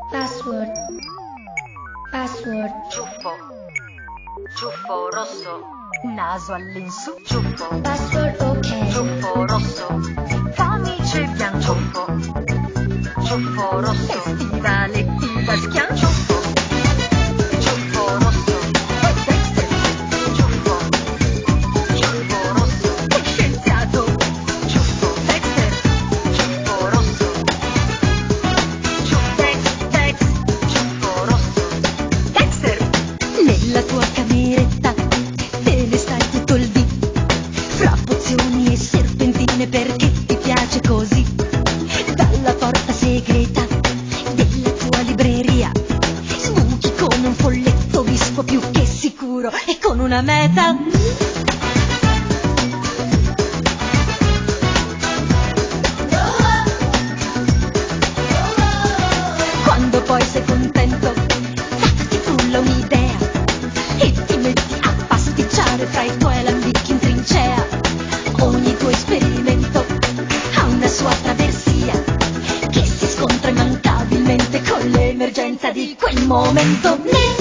Password. Password. Ciuffo. Ciuffo rosso. Naso all'insù. Ciuffo. Password ok. Ciuffo rosso. Camice bianco. Ciuffo rosso. Stivaletti da schiancio. Ciuffo rosso. Ciuffo. Ciuffo rosso. Scienziato. Ciuffo. Dexter. Ciuffo rosso. Dex. Ciuffo rosso. Dexter. Nella tua cameretta te ne stai tutto il dì, fra pozioni e serpentine perché ti piace così. Dalla porta segreta della tua libreria sbuchi come un folletto vispo più che sicuro e con una meta. Quando poi sei contento, ti frulla un'idea e ti metti a pasticciare fra i tuoi alambicchi in trincea. Ogni tuo esperimento ha una sua traversia che si scontra immancabilmente con l'emergenza di quel momento.